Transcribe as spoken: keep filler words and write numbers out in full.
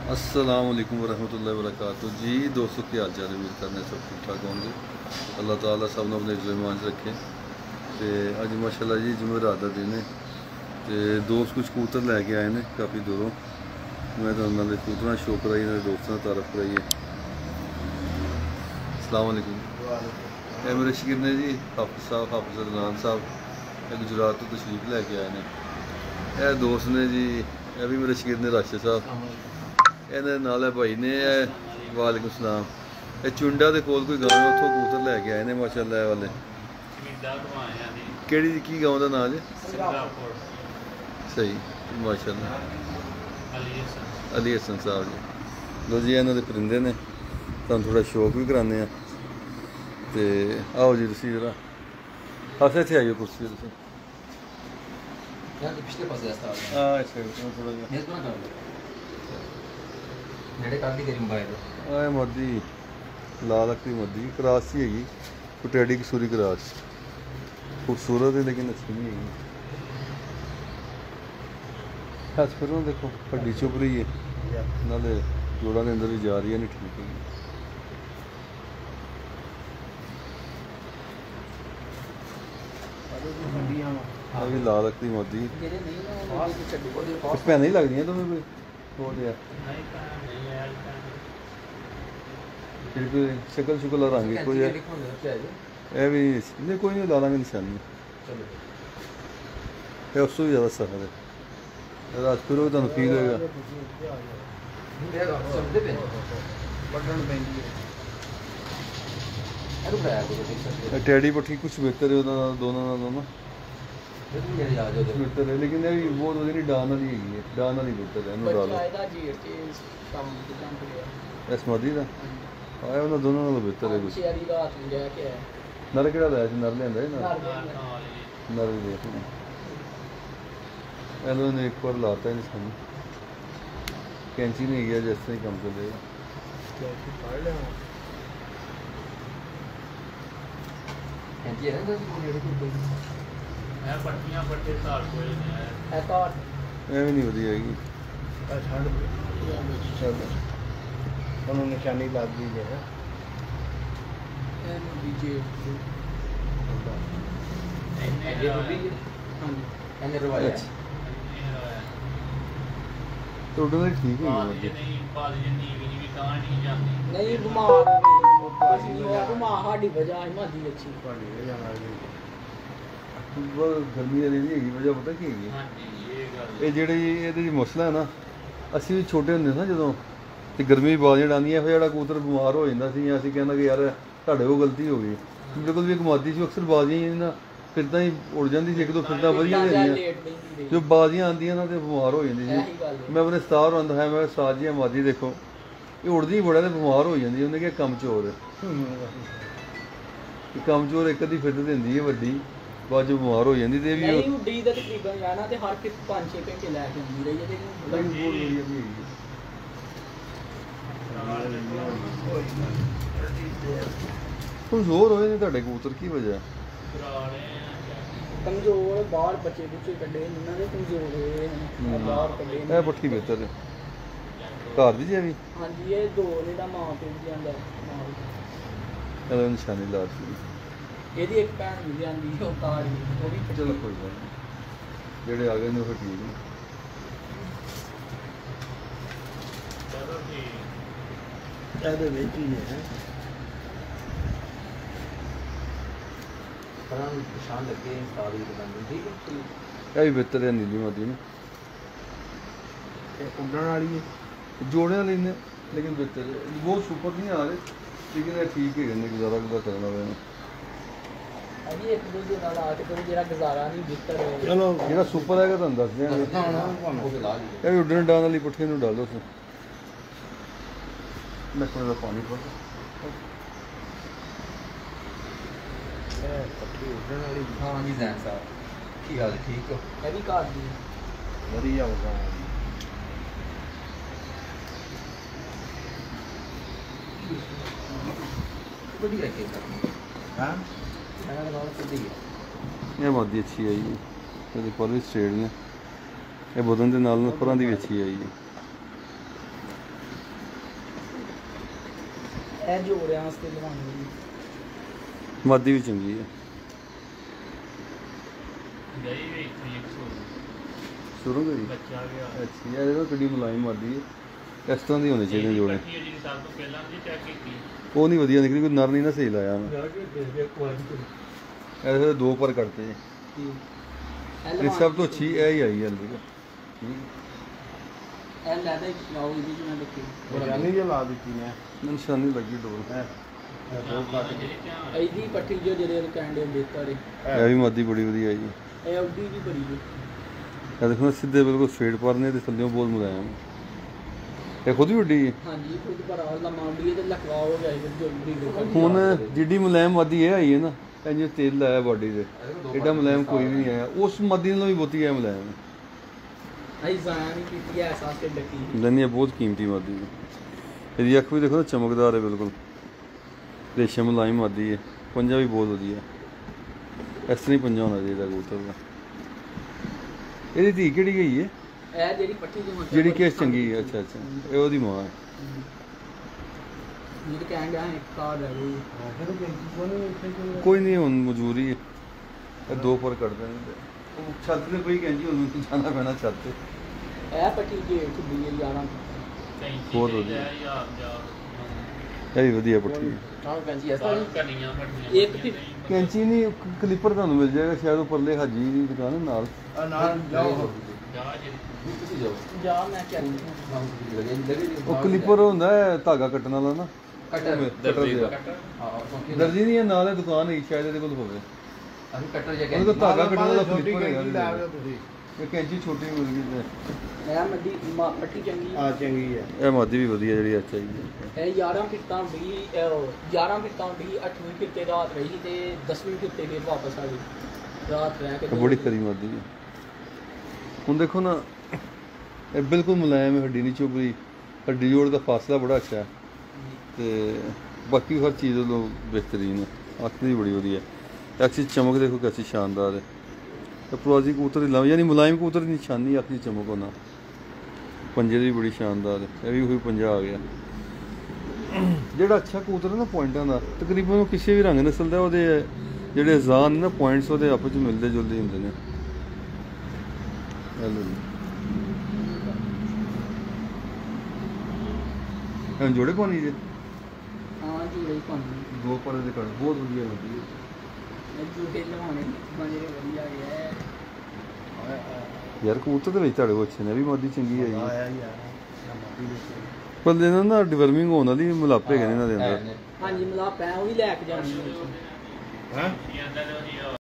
अस्सलाम वालेकुम वरहमतुल्लाहि वबरकातुहू जी। दोस्तों की हाल चाल उम्मीद करने सब ठीक ठाक होंगे। अल्लाह ताला सब ने अपने इज़्ज़त च रखे। तो अज माशाल्लाह जी जुमेरात का दिन है। तो दोस्त कुछ कबूतर लैके आए हैं काफ़ी दूरों। मैं तो उन्होंने कबूतर शो कराई, मेरे दोस्तों ने तारफ कराई है। अस्सलाम वालेकुम। ये मेरे शकीर ने जी हाफिज़ साहब, हाफिज़ अदनान साहब गुजरात तो तशरीफ लैके आए हैं। यह दोस्त ने जी, यह भी मेरे शकीर ने राशिद साहब, इन्हें नाल भाई ने। वालेकुम सलाम। ये चुंडा के कोल कोई गाँव उतों कबूतर लैके आए हैं माशाल्लाह वाले। केड़ी की गाँव का नाम है? सही माशाल्लाह, अली हसन साहब जी। लो जी इन्हों के परिंदे ने, तुम थोड़ा शौक भी कराने। तो आओ जी तुम जरा अस इतने आइए कुर्सी पिछले पास हाँ इस थोड़ा जहा मोदी लाल अखरी मोदी क्रास ही हैगी, टैडी कसूरी क्रास। खूबसूरत है लेकिन अच्छी नहीं हैगी। हथ फिर देखो हड्डी चुभ रही है, नाले जोड़ा के अंदर भी जा रही है, नहीं ठीक है। अभी लाल अखरी मोदी भैन ही लगती तुम्हें कोई कोई शक्ल शुक्ल रंग कोई है यह भी नहीं, कोई नहीं ला देंगे निशानी। उस तो भी ज़्यादा सफर है रात फिर तुम फील होगा। टैडी पट्टी कुछ बेहतर है दोनों दोनों बेहतर है, लेकिन ये बहुत वही डान वाली हैगी है, डान वाली बेहतर है। डालो इस मोदी का आया उन्होंने दोनों नालों बेहतर है कुछ। नर केड़ा लाया सी? नर लिया नर भी देख एलो ने एक बार लाता है निशान, कैंची नहीं गया जैसे ही कम चलेगा। एवं नहीं वधी आएगी, निशानी लग गई है। तो उधर ठीक है नहीं बीमार साडी वजह हिमादी अच्छी गर्मी वाली नहीं हैगी वजह पता की हैगी ये जेह्ड़ी एह्दे च मसला है ना, असीं भी छोटे होंदे ना जदों ते गर्मी बाजियां डांदियां फिर जेह्ड़ा कबूतर बीमार हो जांदा सी, असीं कहना कि यार तुहाडे कोल गलती हो गई। मेरे कोल भी एक मादी सी, अक्सर बाजियां ना फिरदा ही उड़ जांदी सी, इक दो फिरदा वधिया होंदियां, जो बाजियां आंदियां ना ते बीमार हो जांदी सी। मैं अपने उस्ताद होंदा है, मैं उस्ताद जी मादी देखो ये उड़दी बड़ा ते बीमार हो जांदी, उन्हें क्या कम चोर है कम चोर एक अद्धी फिर दिंदी है वड्डी, बाद जो बीमार हो जाती। नहीं उड्डी दा तकरीबन जाना ते हर किस पाँच छे घंटे लैके आंदी रही है, लेकिन कमजोर होए ने तुहाडे कबूतर की वजह? कमजोर बाहर बच्चे बुच्चे कड्डे उन्होंने कमजोर होए बाहर कड्डे। ए पट्टी बेहतर है घर दी जी भी। हां जी ये दो ने दा मां पे जांदा चलो निशानी ला दी ਇਹਦੀ ਇੱਕ ਭੈਣ ਵੀ ਜਾਂਦੀ ਉਹ ਕਾਰ ਵੀ ਉਹ ਵੀ चलो कोई गल नहीं, जेड़े आ गए ने फिर ठीक ने। ਇਹਦੇ ਵਿੱਚ ਹੀ ਹੈ पर निशान लगे सारी दुकान ठीक है। ये भी बेहतर है नीली मोदी ने, उड़न वाली है जोड़े वाली ने, लेकिन बेहतर है। बहुत सुपर नहीं आ रहे लेकिन ये ठीक है, गुजारा गुजारा करना पड़ेगा। अभी एक दूसरे नाल आके तो जेड़ा गुजारा नहीं बेहतर है। चलो जेड़ा सुपर है तुहानू दस देंगे। ये भी उड़न डान वाली पट्टी नूं डालो उसमें मैं थोड़ा पानी पा पट्टी उड़न वाली। हाँ जी जैन साहब की हाल ठीक हो? ये भी कार दी बढ़िया होगा बढ़िया के हां ये मोदी अच्छी आई है, ये पर भी स्ट्रेट ने, ये बदन के नाल परां दी भी अच्छी आई है। ਇਹ ਜੋੜਿਆਂ ਵਾਸਤੇ ਲਵਾਉਣੀ ਜੀ। ਮਾਦੀ ਵੀ ਚੰਗੀ ਹੈ। ਗਈ ਵੀ ਇੱਕ ਸੌ ਸ਼ੁਰੂ ਕਰੀ ਬੱਚਾ ਗਿਆ ਅੱਛੀ ਹੈ, ਇਹਦਾ ਕਿੱਡੀ ਮੁਲਾਇਮ ਮਾਦੀ ਹੈ। ਇਸ ਤਰ੍ਹਾਂ ਦੀ ਹੋਣੀ ਚਾਹੀਦੀ ਜੋੜੇ। ਪੱਠੀ ਜਿਹੜੀ ਸਭ ਤੋਂ ਪਹਿਲਾਂ ਦੀ ਚੈੱਕ ਕੀਤੀ ਉਹ ਨਹੀਂ ਵਧੀਆ ਨਿਕਲੀ, ਕੋਈ ਨਰ ਨਹੀਂ ਨਾ ਸਹੀ ਲਾਇਆ ਮੈਂ। ਜਾ ਕੇ ਦੇਖਦੇ ਕੁਆਲਿਟੀ ਇਹਦੇ ਦੋ ਪਰ ਕੱਟਦੇ ਜੀ। ਇਹ ਇਹ ਸਭ ਤੋਂ ਅੱਛੀ ਇਹ ਹੀ ਆਈ ਹੈ ਹल्दी ਇਹ ਲੈਦਾ ਲਾਓ ਇਹਦੀ ਜਿਵੇਂ ਦੇਖੀ ਨਿਸ਼ਾਨੀ ਜੇ ਲਾ ਦਿੱਤੀ ਨੇ ਨਿਸ਼ਾਨੀ ਲੱਗੀ ਡੋਰ। ਦੋ ਕੱਟ ਕੇ ਇਹਦੀ ਪੱਠੀ ਜੋ ਜਿਹੜੇ ਕਹਿੰਦੇ ਬੇਤਰ ਇਹ ਵੀ ਮਾਦੀ ਬੜੀ ਵਧੀਆ ਜੀ। ਇਹ ਉਹਦੀ ਵੀ ਬੜੀ ਹੈ। ਇਹ ਦੇਖੋ ਨਾ ਸਿੱਧੇ ਬਿਲਕੁਲ ਸਟ੍ਰੇਟ ਪਰ ਨੇ ਤੇ ਥੱਲੇੋਂ ਬਹੁਤ ਮੁਲਾਇਮ। ਇਹ ਖੁਦ ਵੀ ਵੱਡੀ ਹੈ। ਹਾਂਜੀ ਖੁਦ ਭਰਾ ਲਮਾਂਡੀ ਤੇ ਲਖਵਾ ਹੋ ਗਿਆ ਇਹ ਜਲਦੀ ਹੁਣ ਜਿੱਡੀ ਮੁਲਾਇਮ ਮਾਦੀ ਇਹ ਆਈ ਹੈ ਨਾ, ਇਹ ਜਿਵੇਂ ਤੇਲ ਲਾਇਆ ਬਾਡੀ ਤੇ ਐਡਾ ਮੁਲਾਇਮ ਕੋਈ ਵੀ ਨਹੀਂ ਆਇਆ। ਉਸ ਮਾਦੀ ਨਾਲੋਂ ਵੀ ਬਹੁਤੀ ਹੈ ਮੁਲਾਇਮ। ਆਈ ਜਾਨ ਨਹੀਂ ਕੀਤੀ ਐਸਾ ਤੇ ਡੱਕੀ ਦੰਨੀਆ ਬਹੁਤ ਕੀਮਤੀ ਮਾਦੀ ਹੈ। ਇਹਦੀ ਅੱਖ ਵੀ ਦੇਖੋ ਨਾ ਚਮਕਦਾਰ ਹੈ ਬਿਲਕੁਲ। ਰੇਸ਼ਮ ਮੁਲਾਇਮ ਮਾਦੀ ਹੈ। ਪੰਜਾ ਵੀ ਬਹੁਤ ਵਧੀਆ। ਇਸ ਤਰ੍ਹਾਂ ਹੀ ਪੰਜਾ ਹੋਣਾ ਚਾਹੀਦਾ ਕਬੂਤਰ ਦਾ। ਇਹਦੀ ਧੀ ਕਿਹੜੀ ਗਈ ਹੈ? ਇਹ ਜਿਹੜੀ ਪੱਠੀ ਦੀ ਮੋਟੀ ਜਿਹੜੀ ਕੇਸ ਚੰਗੀ ਹੈ। ਅੱਛਾ ਅੱਛਾ, ਇਹ ਉਹਦੀ ਮਾਂ ਹੈ। ਇਹ ਕਹਿਣ ਗਿਆ ਇੱਕ ਕਾਰਡ ਹੈ ਜੀ। ਕੋਈ ਨਹੀਂ ਹੁਣ ਮਜਬੂਰੀ ਹੈ। ਇਹ ਦੋ ਪਰ ਕੱਢ ਦੇਣਗੇ। ਉਹ ਛੱਤ ਤੇ ਕੋਈ ਕਹਿੰਦੀ ਉਹਨੂੰ ਜਾਣਾ ਪੈਣਾ ਛੱਤ ਤੇ। ਇਹ ਪੱਠੀ ਜੇ ਖੁੱਲੀ ਹੈ ਯਾਰਾਂ ਬਹੁਤ ਵਧੀਆ। ਇਹ ਵੀ ਵਧੀਆ ਪੱਠੀ ਹੈ। ਹਾਂ ਕੰਜੀ ਐਸਾ ਕਰਨੀਆਂ ਪੱਠੀਆਂ ਇੱਕ ਵੀ ਕੈਂਚੀ ਨਹੀਂ, ਕਲਿੱਪਰ ਤੁਹਾਨੂੰ ਮਿਲ ਜਾਏਗਾ ਸ਼ਾਇਦ ਉਹ ਪਰਲੇ ਹਾਜੀ ਦੀ ਦੁਕਾਨ ਹੈ ਨਾਲ। ਆ ਨਾਲ ਜਾਓ ਜਾ ਜੀ ਤੁਸੀਂ ਜਾਓ ਜਾ ਮੈਂ ਚੱਲ ਉਹ ਕਲਿੱਪਰ ਹੁੰਦਾ ਹੈ ਧਾਗਾ ਕੱਟਣ ਵਾਲਾ ਨਾ। ਕਟਰ ਕਟਰ ਜਿਹਾ। ਹਾਂ ਦਰਜੀ ਨਹੀਂ ਹੈ ਨਾਲ ਇਹ ਦੁਕਾਨ ਹੈ ਸ਼ਾਇਦ ਇਹਦੇ ਕੋਲ ਹੋਵੇ। ਅਸੀਂ ਕਟਰ ਜੇ ਉਹਦੇ ਕੋਲ ਧਾਗਾ ਕੱਟਣ ਵਾਲਾ ਕਲਿੱਪਰ ਹੈਗਾ। ਲੈ ਆਓ ਤੁਸੀਂ ਇਹ ਕੈਂਚੀ ਛੋਟੀ ਮੁਰਗੀ ਤੇ ਇਹ ਮੱਦੀ ਮਾ- ਪੱਠੀ ਚੰਗੀ ਆ ਚੰਗੀ ਹੈ ਇਹ ਮਾਦੀ ਵੀ ਵਧੀਆ ਜਿਹੜੀ ਅੱਛਾ ਜੀ। ਇਹ ਗਿਆਰਾਂ ਫਿੱਟਾਂ ਵੀ ਗਿਆਰਾਂ ਫਿੱਟਾਂ ਵੀ ਅੱਠਵੀਂ ਫਿੱਟੇ ਰਾਤ ਰਹੀ ਤੇ ਦਸਵੀਂ ਫਿੱਟੇ ਫਿਰ ਵਾਪਸ ਆ ਗਈ। ਰਾਤ ਰਹਿ ਕੇ ਇਹ ਬੜੀ ਖਰੀ ਮਾਦੀ ਹੈ। ਹੁਣ ਦੇਖੋ ਨਾ ਇਹ ਬਿਲਕੁਲ ਮੁਲਾਇਮ ਹੈ, ਹੱਡੀ ਨਹੀਂ ਚੁੱਭਦੀ। ਹੱਡੀ ਜੋੜ ਦਾ ਫਾਸਲਾ ਬੜਾ ਅੱਛਾ ਹੈ ਤੇ ਬਾਕੀ ਹਰ ਚੀਜ਼ ਵੱਲੋਂ ਬਿਹਤਰੀਨ ਹੈ। ਅੱਖ ਦੀ ਬੜੀ ਵਧੀਆ। ਐਕਸੀ ਚਮਕ ਦੇਖੋ ਕਿੰਨੀ ਸ਼ਾਨਦਾਰ ਹੈ। ਤੇ ਪ੍ਰਵਾਸੀ ਕਬੂਤਰ ਦੀ ਲਾਉ ਯਾਨੀ ਮੁਲਾਇਮ ਕਬੂਤਰ ਦੀ ਨਿਸ਼ਾਨੀ ਅੱਖ ਦੀ ਚਮਕ ਹੋਣਾ। ਪੰਜੇ ਦੀ ਬੜੀ ਸ਼ਾਨਦਾਰ ਹੈ। ਇਹ ਵੀ ਉਹੀ ਪੰਜਾ ਆ ਗਿਆ। ਜਿਹੜਾ ਅੱਛਾ ਕਬੂਤਰ ਹੈ ਨਾ ਪੁਆਇੰਟਾਂ ਦਾ, ਤਕਰੀਬਨ ਉਹ ਕਿਸੇ ਵੀ ਰੰਗ ਨਸਲ ਦਾ ਉਹਦੇ ਜਿਹੜੇ ਅਜ਼ਾਨ ਨੇ ਨਾ ਪੁਆਇੰਟਸ ਉਹਦੇ ਆਪਸ ਵਿੱਚ ਮਿਲਦੇ ਜੁਲਦੇ ਹੁੰਦੇ ਨੇ। ਇਹ ਜੋੜੇ ਪਾਣੀ ਜੇ ਹਾਂ ਜੂੜੇ ਹੀ ਪਾਉਂਦੇ ਦੋ ਪਰ ਦੇ ਕਣ ਬਹੁਤ ਵਧੀਆ ਲੱਗਦੀ ਹੈ। ਇਹ ਜੂੜੇ ਲਵਾਉਣੇ ਬਣੇ ਵਧੀਆ ਹੈ ਯਾਰ ਕਬੂਤਰ ਦੇ ਵਿੱਚ ਤੁਹਾਡੇ ਕੋਲ ਅੱਛੇ ਨੇ, ਵੀ ਮਾਦੀ ਚੰਗੀ ਹੈ ਜੀ। ਆਇਆ ਯਾਰ ਮਾਤੀ ਦੇ ਪਰ ਇਹਨਾਂ ਨਾ ਡਿਵਰਮਿੰਗ ਹੋਣ ਵਾਲੀ ਮੁਲਾਪੇ ਹੈਗੇ ਨੇ ਇਹਨਾਂ ਦੇ ਅੰਦਰ। ਹਾਂਜੀ ਮਲਾ ਪੈ ਉਹ ਵੀ ਲੈ ਕੇ ਜਾਣੀ ਹਾਂ ਇਹ ਅੰਦਰ